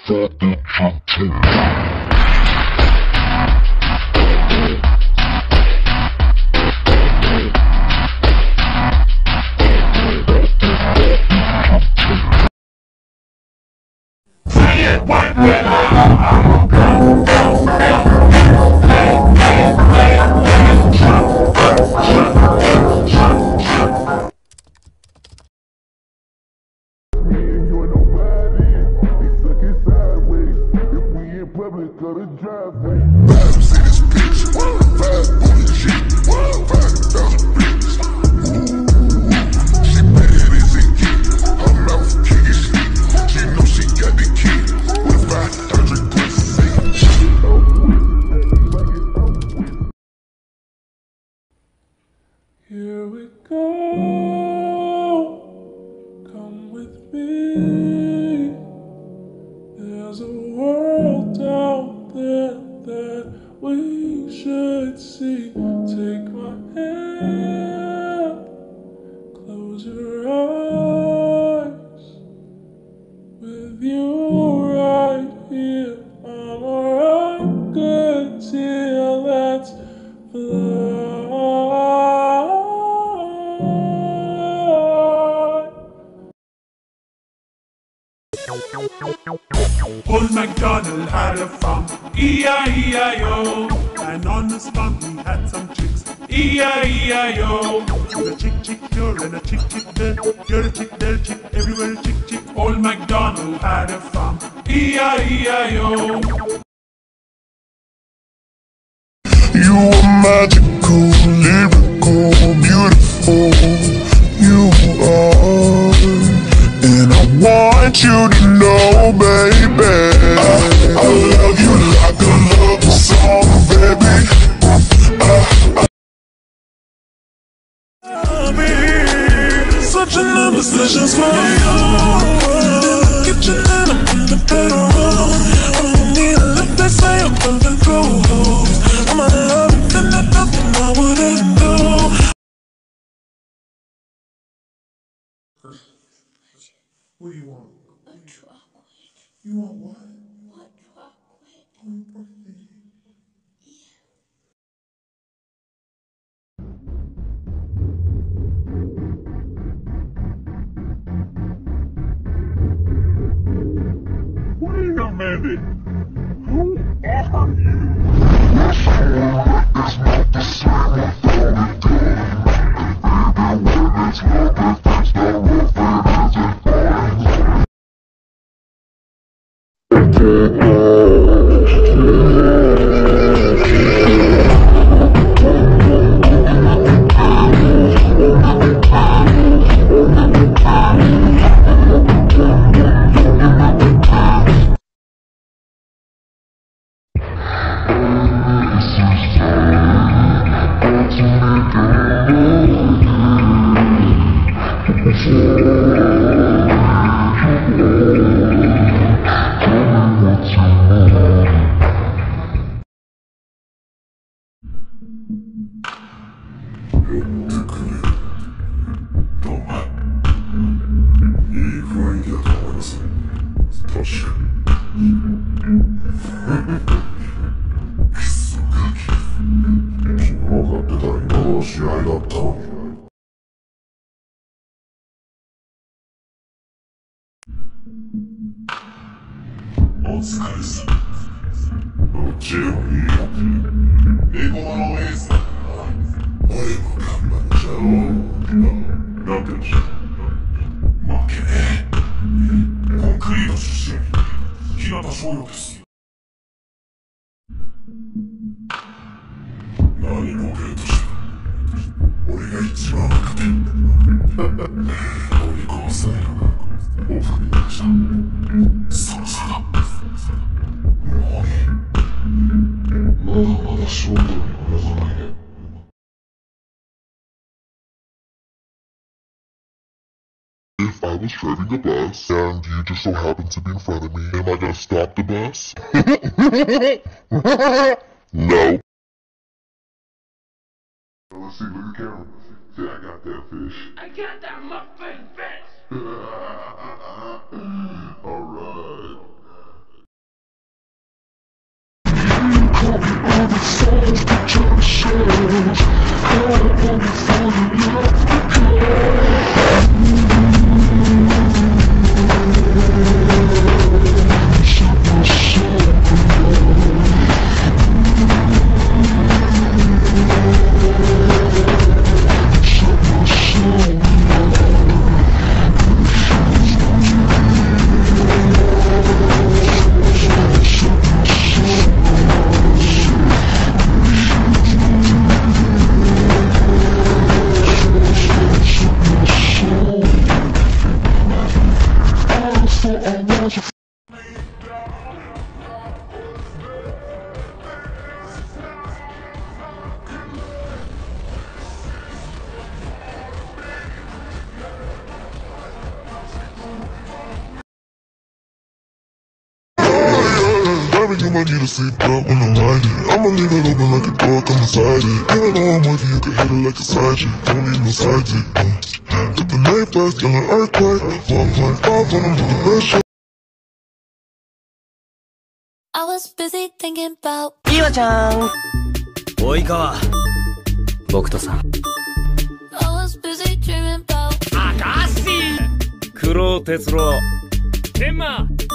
Here we go, come with me. There's a world out there that we should see. Take my hand, close your eyes. With you right here, I'm a rocketeer that's fly. Old MacDonald had a farm, E-I-E-I-O. And on the farm he had some chicks, E-I-E-I-O. You're a chick, chick, you're and a chick, chick, there. You're a chick, there, chick, everywhere, chick, chick. Old MacDonald had a farm, E-I-E-I-O. You are magical, lyrical, beautiful. You are, and I want you to know, baby, I love you like a love song, baby. Such a number sessions for you. Kitchen and I'm in the bedroom. I need a lip that's say I'm gonna go. I'm a love you, then there's nothing I wouldn't do. What do you want? A chocolate. You want what? What chocolate? On your birthday. Wait a minute, who are you? This world is not the same without a gun. Baby, when it's love, if it's not rough, it isn't fine. Hinata Shoyo です。何ボケとして俺が一番若手お利口さんやな。おふくになりしたそろそろまだまだ勝負に及ばないね。If I was driving a bus and you just so happened to be in front of me, am I gonna stop the bus? No. Let's see, look at the camera. See, I got that fish. I got that muffin fish. Alright. I need a seatbelt when I'm riding. I'ma leave it open like a door, come inside it. Even though I'm with you, you can hit it like a side chick. Don't need no side chick. Hit the night fast, kill an earthquake. 4.5 on them with the best shot. I was busy thinking about 岩ちゃん及川僕とさん I was busy dreaming about 明石黒哲郎天馬